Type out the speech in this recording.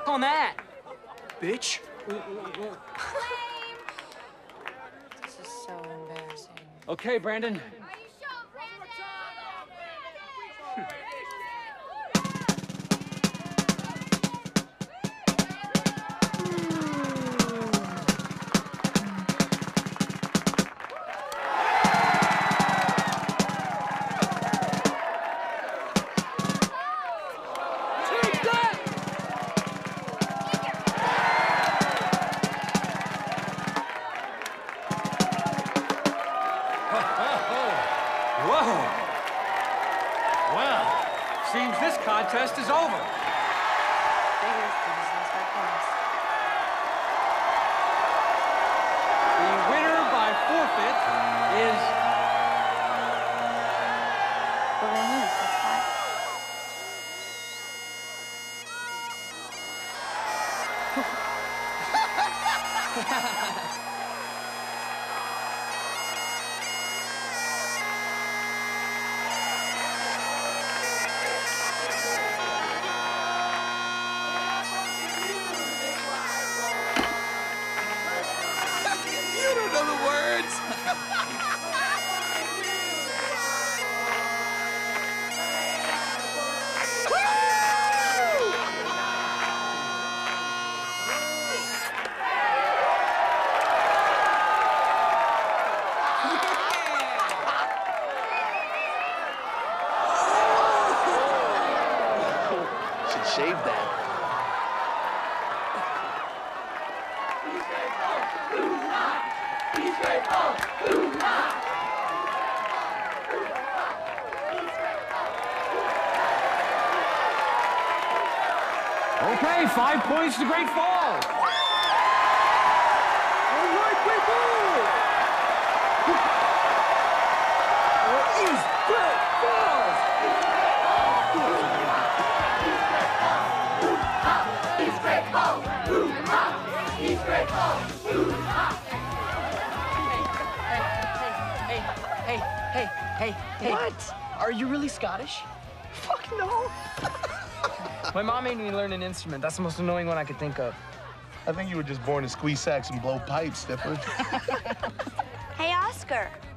suck on that. Bitch. This is so embarrassing. Okay, Brandon. Seems this contest is over. The winner by forfeit is... We're gonna lose, that's why. Shave that. Okay, 5 points to Great Falls. All right, Great Falls. East Great Falls. He's grateful. He's grateful. Hey. What? Are you really Scottish? Fuck no. My mom made me learn an instrument. That's the most annoying one I could think of. I think you were just born to squeeze sacks and blow pipes, Stifler. Hey, Oscar.